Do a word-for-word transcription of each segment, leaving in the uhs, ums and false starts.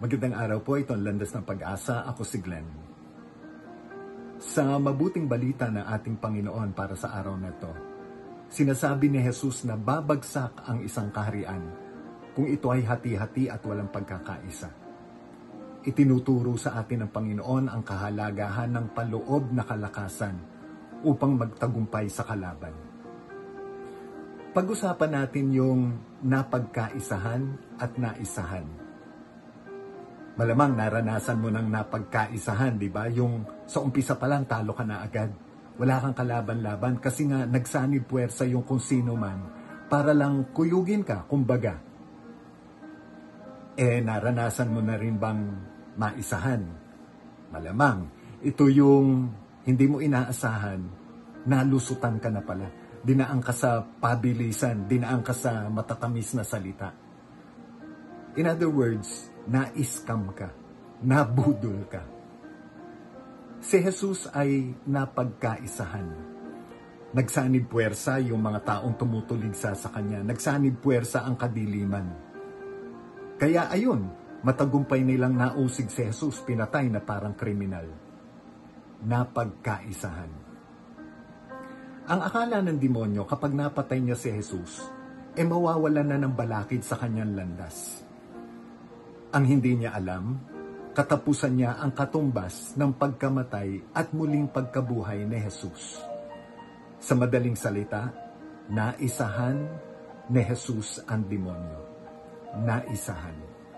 Magandang araw po, ito ang Landas ng Pag-asa. Ako si Glenn. Sa mabuting balita ng ating Panginoon para sa araw na ito, sinasabi ni Jesus na babagsak ang isang kaharian kung ito ay hati-hati at walang pagkakaisa. Itinuturo sa atin ng Panginoon ang kahalagahan ng paloob na kalakasan upang magtagumpay sa kalaban. Pag-usapan natin yung napagkaisahan at naisahan. Malamang naranasan mo ng napagkaisahan, di ba? Yung sa umpisa pa lang talo ka na agad. Wala kang kalaban-laban kasi nga nagsanib puwersa yung kung sino man para lang kuyugin ka, kumbaga. Eh, naranasan mo na rin bang maisahan? Malamang, ito yung hindi mo inaasahan, nalusutan ka na pala. Dinaan ka sa pabilisan, dinaan ka sa matatamis na salita. In other words, na-scam ka, nabudol ka. Si Jesus ay napagkaisahan. Nagsanib puwersa yung mga taong tumutuligsa sa kanya. Nagsanib puwersa ang kadiliman. Kaya ayun, matagumpay nilang nausig si Jesus, pinatay na parang kriminal. Napagkaisahan. Ang akala ng demonyo kapag napatay niya si Jesus, e mawawalan na ng balakid sa kanyang landas. Ang hindi niya alam, katapusan niya ang katumbas ng pagkamatay at muling pagkabuhay ni Jesus. Sa madaling salita, naisahan ni Jesus ang demonyo. Naisahan.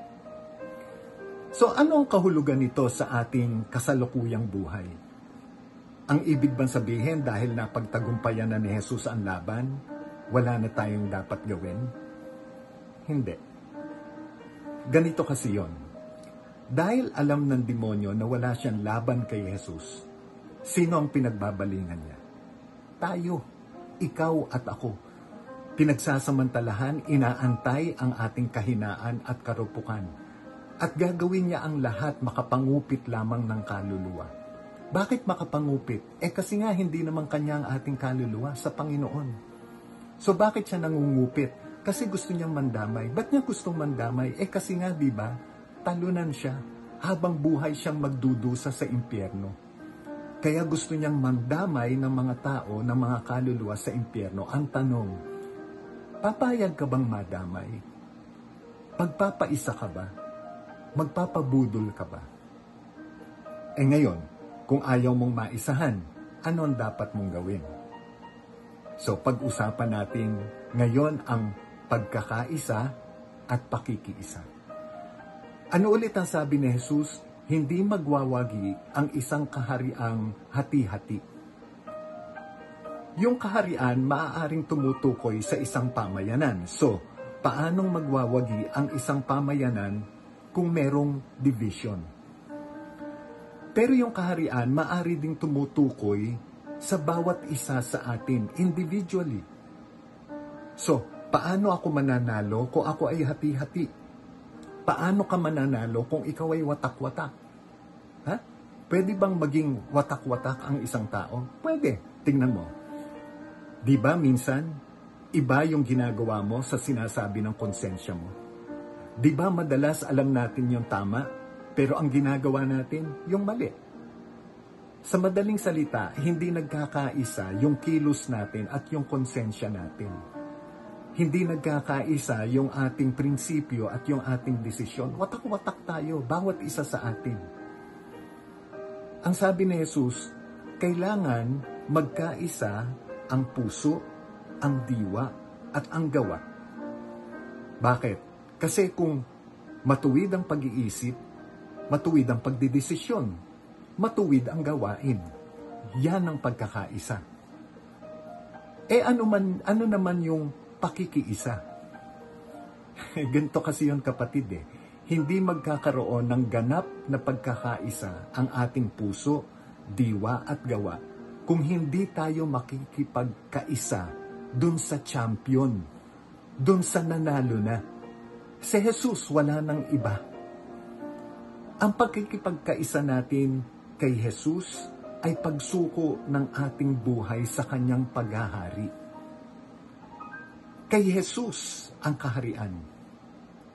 So ano ang kahulugan nito sa ating kasalukuyang buhay? Ang ibig bang sabihin dahil napagtagumpayan na ni Jesus ang laban, wala na tayong dapat gawin? Hindi. Ganito kasi yon. Dahil alam ng demonyo na wala siyang laban kay Jesus, sino ang pinagbabalingan niya? Tayo, ikaw at ako. Pinagsasamantalahan, inaantay ang ating kahinaan at karupukan. At gagawin niya ang lahat makapangupit lamang ng kaluluwa. Bakit makapangupit? Eh kasi nga hindi naman kanya ang ating kaluluwa sa Panginoon. So bakit siya nangungupit? Kasi gusto niyang mandamay. Ba't niya gustong mandamay? Eh kasi nga, di ba, talunan siya habang buhay siyang magdudusa sa impyerno. Kaya gusto niyang mandamay ng mga tao, ng mga kaluluwa sa impyerno. Ang tanong, papayag ka bang madamay? Pagpapaisa ka ba? Magpapabudol ka ba? Eh ngayon, kung ayaw mong maisahan, ano ang dapat mong gawin? So pag-usapan natin ngayon ang pagkakaisa at pakikiisa. Ano ulit ang sabi ni Jesus? Hindi magwawagi ang isang kahariang hati-hati. Yung kaharian maaaring tumutukoy sa isang pamayanan. So, paanong magwawagi ang isang pamayanan kung merong division? Pero yung kaharian maaari ding tumutukoy sa bawat isa sa atin individually. So, paano ako mananalo kung ako ay hati-hati? Paano ka mananalo kung ikaw ay watak-watak? Ha? Pwede bang maging watak-watak ang isang tao? Pwede. Tingnan mo. Di ba minsan, iba yung ginagawa mo sa sinasabi ng konsensya mo? Di ba madalas alam natin yung tama, pero ang ginagawa natin yung mali? Sa madaling salita, hindi nagkakaisa yung kilos natin at yung konsensya natin. Hindi nagkakaisa yung ating prinsipyo at yung ating desisyon. Watak-watak tayo, bawat isa sa atin. Ang sabi ni Jesus, kailangan magkaisa ang puso, ang diwa, at ang gawa. Bakit? Kasi kung matuwid ang pag-iisip, matuwid ang pagdidesisyon, matuwid ang gawain. Yan ang pagkakaisa. Eh ano, man, ano naman yung pakikiisa? Ganito kasi yun kapatid eh. Hindi magkakaroon ng ganap na pagkakaisa ang ating puso, diwa at gawa kung hindi tayo makikipagkaisa dun sa champion, dun sa nanalo na. Si Jesus wala nang iba. Ang pagkikipagkaisa natin kay Jesus ay pagsuko ng ating buhay sa kanyang paghahari. Kay Jesus ang kaharian.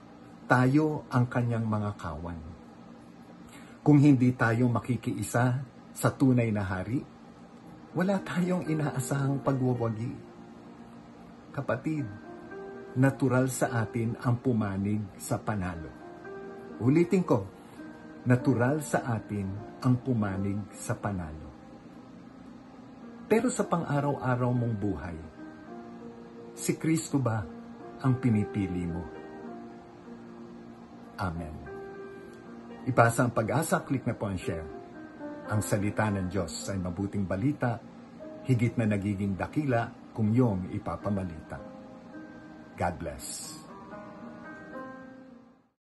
tayo ang kanyang mga kawan. Kung hindi tayo makikiisa sa tunay na hari, wala tayong inaasahang pagwawagi. Kapatid, natural sa atin ang pumanig sa panalo. Ulitin ko, natural sa atin ang pumanig sa panalo. Pero sa pang-araw-araw mong buhay, si Kristo ba ang pinipili mo? Amen. Ipasa ang pag-asa, click na po ang share. Ang salita ng Diyos ay mabuting balita, higit na nagiging dakila kung iyong ipapamalita. God bless.